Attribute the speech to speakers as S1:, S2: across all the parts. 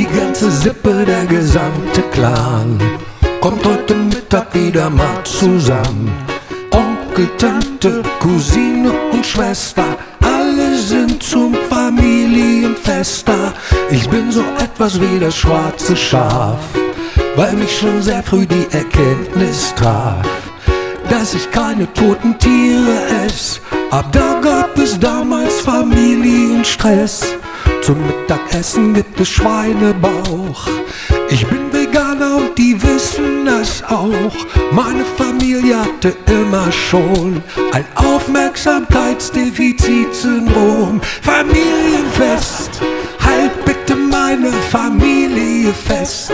S1: Die ganze Sippe, der gesamte Clan kommt heute Mittag wieder mal zusammen. Onkel, Tante, Cousine und Schwester, alle sind zum Familienfest da. Ich bin so etwas wie das schwarze Schaf, weil mich schon sehr früh die Erkenntnis traf, dass ich keine toten Tiere esse. Ab da gab es damals Familienstress. Zum Mittagessen gibt es Schweinebauch. Ich bin Veganer und die wissen das auch. Meine Familie hatte immer schon ein Aufmerksamkeitsdefizitsyndrom. Familienfest, halt bitte meine Familie fest.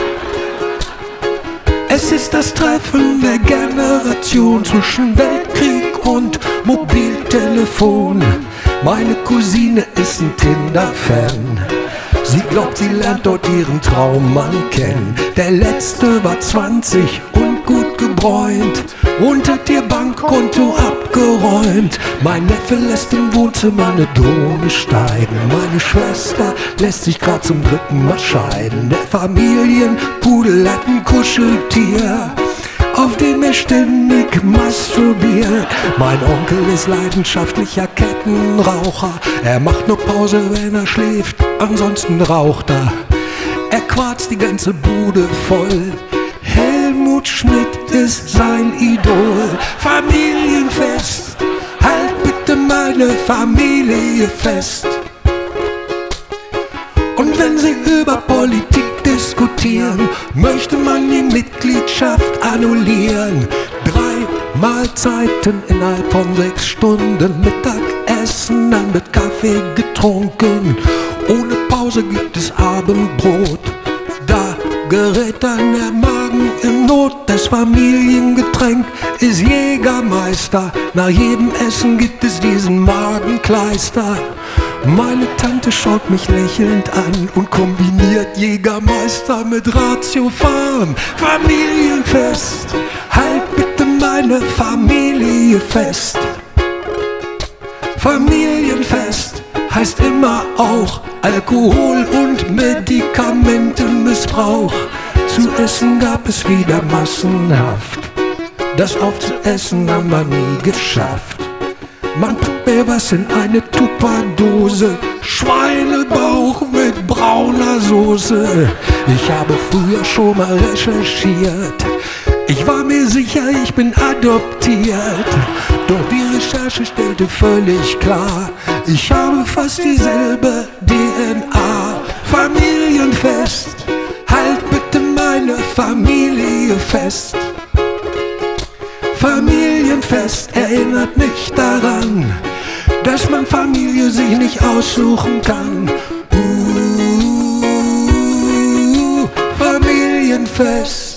S1: Es ist das Treffen der Generation zwischen Weltkrieg und Mobiltelefon. Meine Cousine ist ein Tinder-Fan. Sie glaubt, sie lernt dort ihren Traummann kennen. Der letzte war 20 und gut gebräunt und hat ihr Bankkonto abgeräumt. Mein Neffe lässt im Wohnzimmer eine Drohne steigen. Meine Schwester lässt sich grad zum 3. Mal scheiden. Der Familienpudel hat ein Kuscheltier, auf dem er ständig masturbiert. Mein Onkel ist leidenschaftlicher Kettenraucher. Er macht nur Pause, wenn er schläft, ansonsten raucht er. Er quarzt die ganze Bude voll. Helmut Schmidt ist sein Idol. Familienfest, halt bitte meine Familie fest. Und wenn sie über Politik diskutieren, möchte man die Mitgliedschaft annullieren. 3 Mahlzeiten innerhalb von 6 Stunden, Mittagessen, dann wird Kaffee getrunken. Ohne Pause gibt es Abendbrot. Da gerät dann der Magen in Not. Das Familiengetränk ist Jägermeister. Nach jedem Essen gibt es diesen Magenkleister. Meine Tante schaut mich lächelnd an und kombiniert Jägermeister mit Ratiofarm. Familienfest, halt bitte meine Familie fest. Familienfest heißt immer auch Alkohol- und Medikamentenmissbrauch. Zu essen gab es wieder massenhaft, das aufzuessen haben wir nie geschafft. Man tut mir was in eine Tupperdose, Schweinebauch mit brauner Soße. Ich habe früher schon mal recherchiert, ich war mir sicher, ich bin adoptiert. Doch die Recherche stellte völlig klar, ich habe fast dieselbe DNA. Familienfest, halt bitte meine Familie fest. Familienfest erinnert mich daran, dass man Familie sich nicht aussuchen kann. Familienfest.